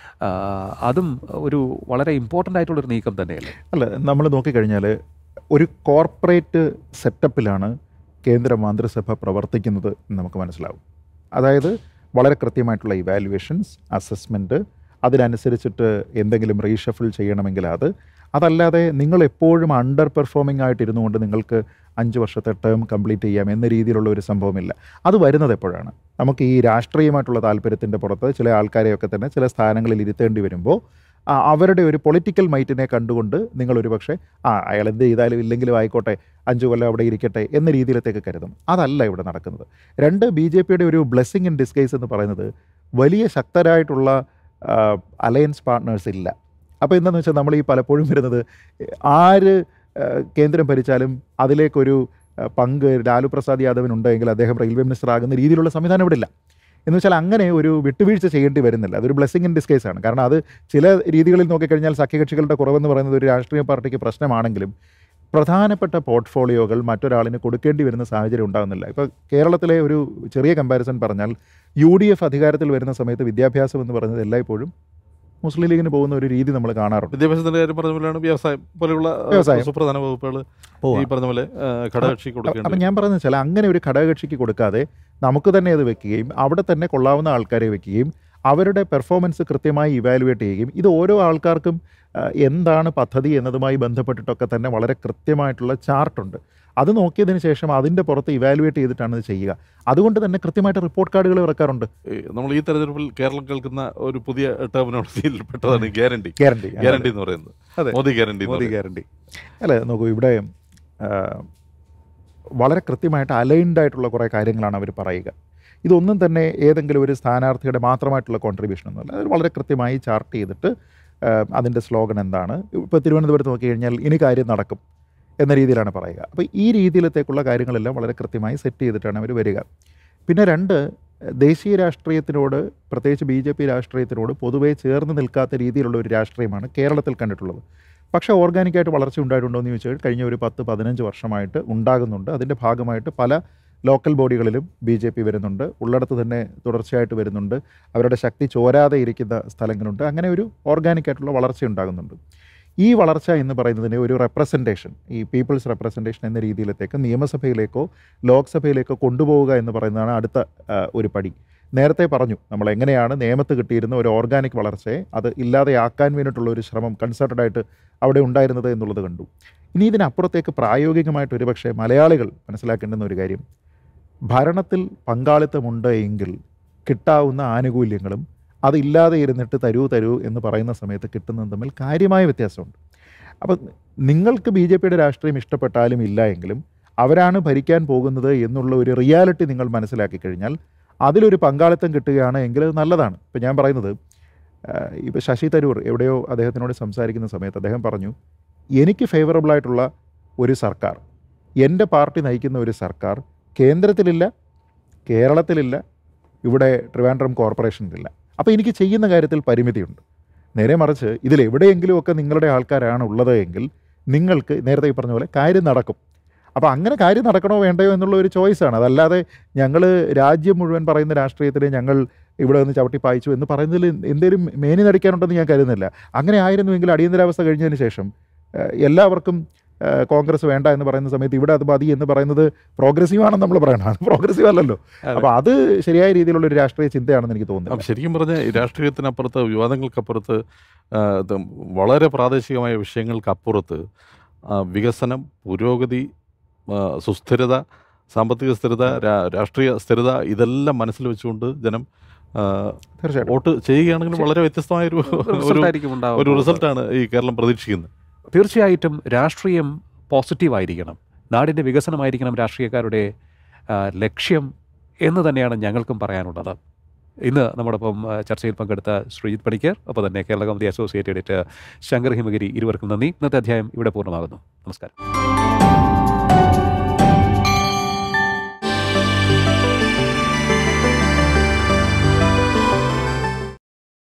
അതും ഒരു വളരെ ഇമ്പോർട്ടൻ്റ് ആയിട്ടുള്ളൊരു നീക്കം തന്നെയല്ലേ? അല്ല, നമ്മൾ നോക്കിക്കഴിഞ്ഞാൽ ഒരു കോർപ്പറേറ്റ് സെറ്റപ്പിലാണ് കേന്ദ്ര മന്ത്രിസഭ പ്രവർത്തിക്കുന്നത് എന്ന് നമുക്ക് മനസ്സിലാവും. അതായത് വളരെ കൃത്യമായിട്ടുള്ള ഇവാലുവേഷൻസ്, അസസ്മെൻറ്റ്, അതിനനുസരിച്ചിട്ട് എന്തെങ്കിലും റീഷഫിൾ ചെയ്യണമെങ്കിൽ അതല്ലാതെ നിങ്ങൾ എപ്പോഴും അണ്ടർ പെർഫോമിംഗ് ആയിട്ടിരുന്നു കൊണ്ട് നിങ്ങൾക്ക് 5 വർഷത്തെ ടേം കംപ്ലീറ്റ് ചെയ്യാം എന്ന രീതിയിലുള്ള ഒരു സംഭവമില്ല. അത് വരുന്നത് എപ്പോഴാണ്? നമുക്ക് ഈ രാഷ്ട്രീയമായിട്ടുള്ള താല്പര്യത്തിൻ്റെ പുറത്ത് ചില ആൾക്കാരെയൊക്കെ തന്നെ ചില സ്ഥാനങ്ങളിൽ ഇരുത്തേണ്ടി വരുമ്പോൾ അവരുടെ ഒരു പൊളിറ്റിക്കൽ മൈറ്റിനെ കണ്ടുകൊണ്ട് നിങ്ങളൊരു പക്ഷേ അയാൾ എന്ത് ചെയ്താലും ഇല്ലെങ്കിലും ആയിക്കോട്ടെ, 5 കൊല്ലം അവിടെ ഇരിക്കട്ടെ എന്ന രീതിയിലത്തേക്ക് കരുതും. അതല്ല ഇവിടെ നടക്കുന്നത്. 2, BJPയുടെ ഒരു ബ്ലെസ്സിങ് ഇൻ ഡിസ്ഗൈസ് എന്ന് പറയുന്നത് വലിയ ശക്തരായിട്ടുള്ള അലയൻസ് പാർട്ട്നേഴ്സ് ഇല്ല. അപ്പോൾ എന്താണെന്ന് വെച്ചാൽ നമ്മൾ ഈ പലപ്പോഴും വരുന്നത് ആര് കേന്ദ്രം ഭരിച്ചാലും അതിലേക്കൊരു പങ്ക് ലാലു പ്രസാദ് യാദവിനുണ്ടെങ്കിൽ അദ്ദേഹം റെയിൽവേ മിനിസ്റ്റർ ആകുന്ന രീതിയിലുള്ള സംവിധാനം ഇവിടെ ഇല്ല. എന്ന് വെച്ചാൽ അങ്ങനെ ഒരു വിട്ടുവീഴ്ച ചെയ്യേണ്ടി വരുന്നില്ല. അതൊരു ബ്ലെസ്സിങ് ഇൻ ഡിസ്ഗൈസാണ്. കാരണം അത് ചില രീതികളിൽ നോക്കിക്കഴിഞ്ഞാൽ സഖ്യകക്ഷികളുടെ കുറവെന്ന് പറയുന്നത് ഒരു രാഷ്ട്രീയ പാർട്ടിക്ക് പ്രശ്നമാണെങ്കിലും പ്രധാനപ്പെട്ട പോർട്ട്ഫോളിയോകൾ മറ്റൊരാളിന് കൊടുക്കേണ്ടി വരുന്ന സാഹചര്യം ഉണ്ടാകുന്നില്ല. ഇപ്പോൾ കേരളത്തിലെ ഒരു ചെറിയ കമ്പാരിസൺ പറഞ്ഞാൽ UDF അധികാരത്തിൽ വരുന്ന സമയത്ത് വിദ്യാഭ്യാസം എന്ന് പറയുന്നത് എല്ലായ്പ്പോഴും മുസ്ലിം ലീഗിന് പോകുന്ന ഒരു രീതി നമ്മൾ കാണാറുണ്ട്. വിദ്യാഭ്യാസത്തിൻ്റെ കാര്യം പറഞ്ഞ പോലെയാണ് വ്യവസായം പോലെയുള്ള വ്യവസായം. സുപ്രധാന വകുപ്പുകൾ ഈ പറഞ്ഞ പോലെ ഘടകകക്ഷി അപ്പം കൊടുക്കേണ്ടത്. ഞാൻ പറയുന്നത് വെച്ചാൽ അങ്ങനെ ഒരു ഘടകകക്ഷിക്ക് കൊടുക്കാതെ നമുക്ക് തന്നെ അത് വെക്കുകയും അവിടെ തന്നെ കൊള്ളാവുന്ന ആൾക്കാരെ വെക്കുകയും അവരുടെ പെർഫോമൻസ് കൃത്യമായി ഇവാലുവേറ്റ് ചെയ്യുകയും ഇത് ഓരോ ആൾക്കാർക്കും എന്താണ് പദ്ധതി എന്നതുമായി ബന്ധപ്പെട്ടിട്ടൊക്കെ തന്നെ വളരെ കൃത്യമായിട്ടുള്ള ചാർട്ടുണ്ട്. അത് നോക്കിയതിന് ശേഷം അതിൻ്റെ പുറത്ത് ഇവാലുവേറ്റ് ചെയ്തിട്ടാണ് ഇത് ചെയ്യുക. അതുകൊണ്ട് തന്നെ കൃത്യമായിട്ട് റിപ്പോർട്ട് കാർഡുകൾ ഇറക്കാറുണ്ട്. നമ്മൾ ഈ തെരഞ്ഞെടുപ്പിൽ കേരളം കേൾക്കുന്ന ഒരു പുതിയ ടെർമിനോളജിയിൽ പെട്ടതാണ് ഗ്യാരണ്ടി. ഗ്യാരണ്ടി ഗ്യാരണ്ടി എന്ന് പറയുന്നത്. അതെ, മോദി ഗ്യാരണ്ടി. മോദി ഗ്യാരണ്ടി അല്ല, നോക്കൂ, ഇവിടെ വളരെ കൃത്യമായിട്ട് അലൈൻഡ് ആയിട്ടുള്ള കുറേ കാര്യങ്ങളാണ് അവർ പറയുക. ഇതൊന്നും തന്നെ ഏതെങ്കിലും ഒരു സ്ഥാനാർത്ഥിയുടെ മാത്രമായിട്ടുള്ള കോൺട്രിബ്യൂഷൻ ഒന്നുമല്ല. അത് വളരെ കൃത്യമായി ചാർട്ട് ചെയ്തിട്ട് അതിൻ്റെ സ്ലോഗൻ എന്താണ്, ഇപ്പോൾ തിരുവനന്തപുരത്ത് നോക്കിക്കഴിഞ്ഞാൽ ഇനി കാര്യം നടക്കും എന്ന രീതിയിലാണ് പറയുക. അപ്പോൾ ഈ രീതിയിലത്തേക്കുള്ള കാര്യങ്ങളെല്ലാം വളരെ കൃത്യമായി സെറ്റ് ചെയ്തിട്ടാണ് അവർ വരിക. പിന്നെ രണ്ട്, ദേശീയ രാഷ്ട്രീയത്തിനോട് പ്രത്യേകിച്ച് BJP രാഷ്ട്രീയത്തിനോട് പൊതുവേ ചേർന്ന് നിൽക്കാത്ത രീതിയിലുള്ള ഒരു രാഷ്ട്രീയമാണ് കേരളത്തിൽ കണ്ടിട്ടുള്ളത്. പക്ഷേ ഓർഗാനിക്കായിട്ട് വളർച്ച ഉണ്ടായിട്ടുണ്ടോ എന്ന് ചോദിച്ചാൽ കഴിഞ്ഞ ഒരു 10-15 വർഷമായിട്ട് ഉണ്ടാകുന്നുണ്ട്. അതിൻ്റെ ഭാഗമായിട്ട് പല ലോക്കൽ ബോഡികളിലും BJP വരുന്നുണ്ട്, ഉള്ളിടത്ത് തന്നെ തുടർച്ചയായിട്ട് വരുന്നുണ്ട്, അവരുടെ ശക്തി ചോരാതെ ഇരിക്കുന്ന സ്ഥലങ്ങളുണ്ട്. അങ്ങനെ ഒരു ഓർഗാനിക്കായിട്ടുള്ള വളർച്ച ഉണ്ടാകുന്നുണ്ട്. ഈ വളർച്ച എന്ന് പറയുന്നതിനെ ഒരു റെപ്രസെൻറ്റേഷൻ, ഈ പീപ്പിൾസ് റെപ്രസെൻറ്റേഷൻ എന്ന രീതിയിലത്തേക്ക് നിയമസഭയിലേക്കോ ലോക്സഭയിലേക്കോ കൊണ്ടുപോവുക എന്ന് പറയുന്നതാണ് അടുത്ത ഒരു പടി. നേരത്തെ പറഞ്ഞു നമ്മൾ എങ്ങനെയാണ് നിയമത്ത് കിട്ടിയിരുന്ന ഒരു ഓർഗാനിക് വളർച്ചയെ അത് ഇല്ലാതെയാക്കാൻ വേണ്ടിയിട്ടുള്ള ഒരു ശ്രമം കൺസേർട്ടഡായിട്ട് അവിടെ ഉണ്ടായിരുന്നത് എന്നുള്ളത് കണ്ടു. ഇനി ഇതിനപ്പുറത്തേക്ക് പ്രായോഗികമായിട്ട് ഒരുപക്ഷെ മലയാളികൾ മനസ്സിലാക്കേണ്ടുന്ന ഒരു കാര്യം, ഭരണത്തിൽ പങ്കാളിത്തമുണ്ട് എങ്കിൽ കിട്ടാവുന്ന ആനുകൂല്യങ്ങളും അതില്ലാതെ ഇരുന്നിട്ട് തരൂ എന്ന് പറയുന്ന സമയത്ത് കിട്ടുന്നതും തമ്മിൽ കാര്യമായ വ്യത്യാസമുണ്ട്. അപ്പം നിങ്ങൾക്ക് BJPയുടെ രാഷ്ട്രീയം ഇഷ്ടപ്പെട്ടാലും ഇല്ല എങ്കിലും അവരാണ് ഭരിക്കാൻ പോകുന്നത് എന്നുള്ള ഒരു റിയാലിറ്റി നിങ്ങൾ മനസ്സിലാക്കി കഴിഞ്ഞാൽ അതിലൊരു പങ്കാളിത്തം കിട്ടുകയാണ് എങ്കിൽ അത് നല്ലതാണ്. ഇപ്പം ഞാൻ പറയുന്നത്, ഇപ്പോൾ ശശി തരൂർ എവിടെയോ അദ്ദേഹത്തിനോട് സംസാരിക്കുന്ന സമയത്ത് അദ്ദേഹം പറഞ്ഞു, എനിക്ക് ഫേവറബിളായിട്ടുള്ള ഒരു സർക്കാർ, എൻ്റെ പാർട്ടി നയിക്കുന്ന ഒരു സർക്കാർ കേന്ദ്രത്തിലില്ല, കേരളത്തിലില്ല, ഇവിടെ ട്രിവാൻഡ്രം കോർപ്പറേഷനിലില്ല. അപ്പോൾ എനിക്ക് ചെയ്യുന്ന കാര്യത്തിൽ പരിമിതിയുണ്ട്. നേരെ മറിച്ച് ഇതിലെവിടെയെങ്കിലുമൊക്കെ നിങ്ങളുടെ ആൾക്കാരാണ് ഉള്ളത് എങ്കിൽ നിങ്ങൾക്ക് നേരത്തെ ഈ പറഞ്ഞ പോലെ കാര്യം നടക്കും. അപ്പോൾ അങ്ങനെ കാര്യം നടക്കണോ വേണ്ടയോ എന്നുള്ള ഒരു ചോയ്സാണ്. അതല്ലാതെ ഞങ്ങൾ രാജ്യം മുഴുവൻ പറയുന്ന രാഷ്ട്രീയത്തിൽ ഞങ്ങൾ ഇവിടെ നിന്ന് ചവിട്ടി പായിച്ചു എന്ന് പറയുന്നതിൽ എന്തെങ്കിലും മേനി നടിക്കാനുണ്ടെന്ന് ഞാൻ കരുതുന്നില്ല. അങ്ങനെ ആയിരുന്നുവെങ്കിൽ അടിയന്തരാവസ്ഥ കഴിഞ്ഞതിന് ശേഷം എല്ലാവർക്കും കോൺഗ്രസ് വേണ്ട എന്ന് പറയുന്ന സമയത്ത് ഇവിടെ അത് മതി എന്ന് പറയുന്നത് പ്രോഗ്രസീവ് ആണെന്ന് നമ്മൾ പറയണം. അത് പ്രോഗ്രസീവ് അല്ലല്ലോ. അപ്പോൾ അത് ശരിയായ രീതിയിലുള്ള ഒരു രാഷ്ട്രീയ ചിന്തയാണെന്ന് എനിക്ക് തോന്നുന്നു. ശരിക്കും പറഞ്ഞാൽ ഈ രാഷ്ട്രീയത്തിനപ്പുറത്ത്, വിവാദങ്ങൾക്കപ്പുറത്ത്, വളരെ പ്രാദേശികമായ വിഷയങ്ങൾക്കപ്പുറത്ത് വികസനം, പുരോഗതി, സുസ്ഥിരത, സാമ്പത്തിക സ്ഥിരത, രാഷ്ട്രീയ സ്ഥിരത ഇതെല്ലാം മനസ്സിൽ വെച്ചുകൊണ്ട് ജനം തീർച്ചയായിട്ടും വോട്ട് ചെയ്യുകയാണെങ്കിൽ വളരെ വ്യത്യസ്തമായൊരു റിസൾട്ടാണ് ഈ കേരളം പ്രതീക്ഷിക്കുന്നത്. തീർച്ചയായിട്ടും രാഷ്ട്രീയം പോസിറ്റീവായിരിക്കണം, നാടിൻ്റെ വികസനമായിരിക്കണം രാഷ്ട്രീയക്കാരുടെ ലക്ഷ്യം എന്ന് തന്നെയാണ് ഞങ്ങൾക്കും പറയാനുള്ളത്. ഇന്ന് നമ്മോടൊപ്പം ചർച്ചയിൽ പങ്കെടുത്ത ശ്രീജിത്ത് പണിക്കർ, ഒപ്പം തന്നെ കേരള കൗമുദി അസോസിയേറ്റ് എഡിറ്റർ ശങ്കർ ഹിമഗിരി, ഇരുവർക്കും നന്ദി. ഇന്നത്തെ അധ്യായം ഇവിടെ പൂർണ്ണമാകുന്നു. നമസ്കാരം.